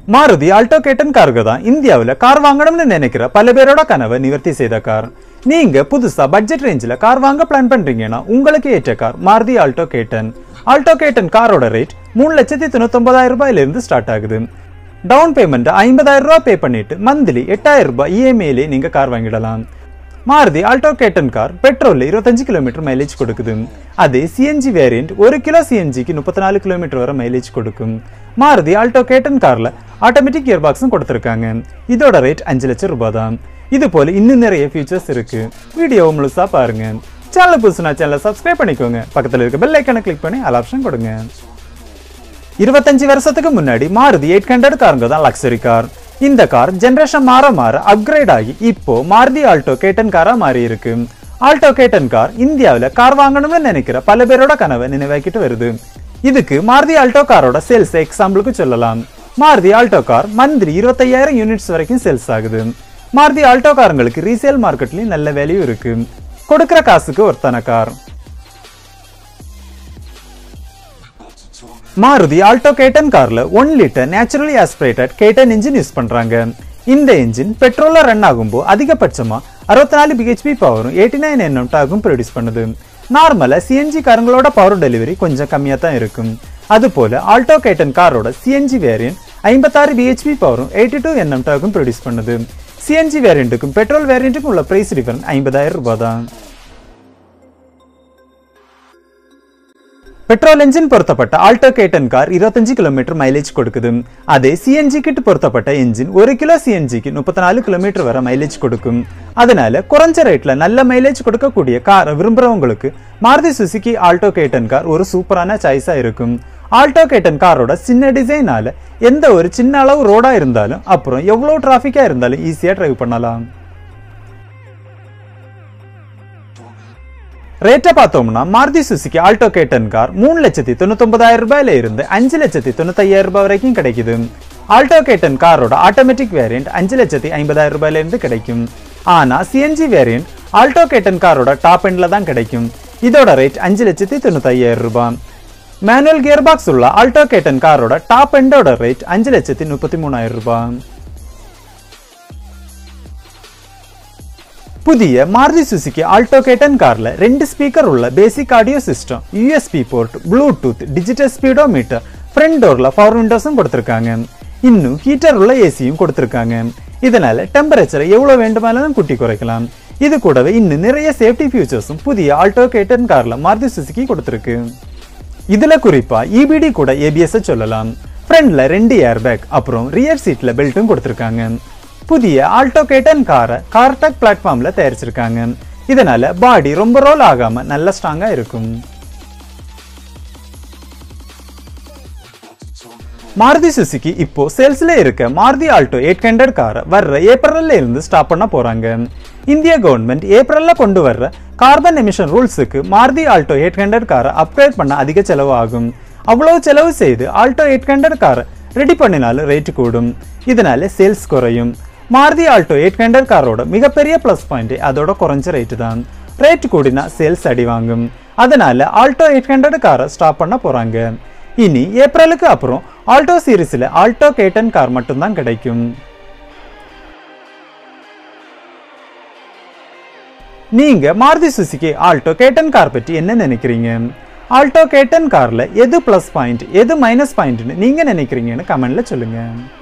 Maruti Alto K10 காருக்கு தான் இந்தியாவுல கார் வாங்கணும்னு நினைக்கிற பல பேரோட கனவை நிவர்த்தி செய்த கார். நீங்க புதுசா பட்ஜெட் ரேஞ்சில கார் வாங்க பிளான் பண்றீங்கன்னா உங்களுக்கு ஏற்ற car Maruti Alto K10. Alto K10 காரோட ரேட் 3,99,000 ரூபாயில இருந்து ஸ்டார்ட் ஆகுது. டவுன் பேமெண்ட் 50,000 ரூபாய் பே பண்ணிட்டு மந்த்லி 8,000 ரூபாய் இஎம்ஐல நீங்க கார் வாங்கிடலாம். Maruti Alto K10 கார் பெட்ரோல்ல 25 கிலோமீட்டர் மைலேஜ் கொடுக்குது. அதே சிஎன்ஜி வேரியன்ட் 1 கிலோ சிஎன்ஜிக்கு 34 கிலோமீட்டர் வரை மைலேஜ் கொடுக்கும். Maruti Alto K10 கார்ல ஆட்டோமேட்டிக் கியர் பாக்ஸும் கொடுத்திருக்காங்க. இதோட ரேட் 5 லட்சம் ரூபாய் தான். இது போல இன்னும் நிறைய ஃபீச்சர்ஸ் இருக்கு. வீடியோவை முழுசா பாருங்க. சேனல் புதுசுனா சேனலை சப்ஸ்கிரைப் பண்ணிக்கோங்க. பக்கத்துல இருக்க பெல் ஐகானை கிளிக் பண்ணி ஆல் ஆப்ஷன் கொடுங்க. 25 வருஷத்துக்கு முன்னாடி Maruti 800 காருங்க தான் லக்ஸரி கார். இந்த கார் ஜெனரேஷன் மாற அப்கிரேட் ஆகி இப்போ Maruti Alto K10 காரா மாறி இருக்கு. Alto K10 கார் இந்தியாவுல கார் வாங்கணும்னு நினைக்கிற பல பேரோட கனவை நினைவாக்கிட்டு வருது. இதுக்கு Maruti Alto காரோட சேல்ஸ் எக்ஸாம்பிளுக்கு சொல்லலாம். Maruti Alto car monthly 25,000 units வரைக்கும் சேல்ஸ் ஆகுது. Maruti Alto காரங்களுக்கு ரீசேல் மார்க்கெட்லயும் நல்ல வேல்யூ இருக்கு. கொடுக்கிற காசுக்கு ஒருத்தான கார். Maruti Alto K10 கார்ல 1 litre naturally aspirated K10 engine use பண்றாங்க. இந்த இன்ஜின் பெட்ரோல்ல ரன் ஆகும்போது அதிகபட்சமா 64 bhp பவரும் 89 Nm டார்க்கும் ப்ரொடியூஸ் பண்ணுது. நார்மலா சிஎன்ஜி காரங்களோட பவர் டெலிவரி கொஞ்சம் கம்மியா தான் இருக்கும். அதுபோல Alto K10 காரோட சிஎன்ஜி வேரியன்ட் 56 bhp பவரும் 82 Nm டார்க்கும் ப்ரொடியூஸ் பண்ணுது. சிஎன்ஜி வேரியன்ட்டுக்கும் பெட்ரோல் வேரியன்ட்டுக்கும் உள்ள பிரைஸ் டிஃபரன்ஸ் 50,000 ரூபாய் தான். பெட்ரோல் என்ஜின் பொருத்தப்பட்ட Alto K10 car 25 kilometre mileage கொடுக்குது. அதே சிஎன்ஜி கிட் பொருத்தப்பட்ட என்ஜின் 1 கிலோ சிஎன்ஜிக்கு 34 கிலோமீட்டர் வரை மைலேஜ் கொடுக்கும். அதனால குறைஞ்ச ரேட்ல நல்ல மைலேஜ் கொடுக்கக்கூடிய காரை விரும்புறவங்களுக்கு Maruti Suzuki Alto K10 car ஒரு சூப்பரான சாய்ஸா இருக்கும். Alto K10 காரோட சின்ன டிசைனால எந்த ஒரு சின்ன அளவு ரோடா இருந்தாலும் அப்புறம் எவ்வளவு டிராபிக்கா இருந்தாலும் ஈஸியா டிரைவ் பண்ணலாம். ரேட்டை பார்த்தோம்னா Maruti Suzuki Alto K10 car 3,99,000 ரூபாயில இருந்து 5,95,000 ரூபாய் வரைக்கும் கிடைக்குது. Alto K10 காரோட ஆட்டோமேட்டிக் வேரியன்ட் 5,50,000 ரூபாயில இருந்து கிடைக்கும். ஆனா சிஎன்ஜி வேரியன்ட் Alto K10 காரோட டாப் எண்ட்ல தான் கிடைக்கும். இதோட ரேட் 5,95,000 ரூபாய். மேனுவல் கியர் பாக்ஸ் உள்ள Alto K10 காரோட டாப் எண்டோட ரேட் 5,33,000 ரூபாய். புதிய Maruti Suzuki Alto K10 கார்ல 2 ஸ்பீக்கர் உள்ள basic audio system, USB port, Bluetooth, digital speedometer, front டோர்ல பவர் விண்டோஸும் கொடுத்திருக்காங்க. இன்னும் ஹீட்டர் உள்ள ஏசியும் கொடுத்திருக்காங்க. இதனால டெம்பரேச்சரை எவ்வளவு வேண்டுமானாலும் கூட்டி குறைக்கலாம். இது கூடவே இன்னும் நிறைய சேஃப்டி ஃபீச்சர்ஸும் புதிய Alto K10 கார்ல Maruti Suzuki கொடுத்திருக்கு. இதுல குறிப்பா EBD கூட ABS சொல்லலாம். ஃப்ரண்ட்ல 2 ஏர்பேக் அப்புறம் ரியர் சீட்ல பெல்ட்டும் கொடுத்திருக்காங்க. புதிய Alto K10 காரை கார்டெக் பிளாட்ஃபார்ம்ல தயாரிச்சிருக்காங்க. இதனால பாடி ரொம்ப ரோல் ஆகாம நல்ல ஸ்ட்ராங்கா இருக்கும். Maruti Suzuki இப்போ சேல்ஸ்ல இருக்க Maruti Alto 800 காரை வர்ற ஏப்ரல்ல இருந்து ஸ்டாப் பண்ண போறாங்க. இந்திய கவர்மெண்ட் ஏப்ரல்ல கொண்டு வர்ற கார்பன் எமிஷன் ரூல்ஸுக்கு Maruti Alto 800 காரை அப்கிரேட் பண்ண அதிக செலவு ஆகும். அவ்வளவு செலவு செய்து Alto 800 காரை ரெடி பண்ணினாலும் ரேட் கூடும். இதனால சேல்ஸ் குறையும். Maruti Alto 800 காரோட மிகப்பெரிய பிளஸ் பாயிண்ட் அதோட குறைஞ்ச ரேட் தான். ரேட் கூடினா சேல்ஸ் அடி வாங்கும். அதனால Alto 800 காரை ஸ்டாப் பண்ண போறாங்க. இனி ஏப்ரலுக்கு அப்புறம் Alto சீரிஸ்ல Alto K10 கார் மட்டும் தான் கிடைக்கும். நீங்க Maruti Suzuki Alto K10 car பற்றி என்ன நினைக்கிறீங்க? Alto K10 கார்ல எது பிளஸ் பாயிண்ட் எது மைனஸ் பாயிண்ட்னு நீங்க நினைக்கிறீங்கன்னு கமெண்ட்ல சொல்லுங்க.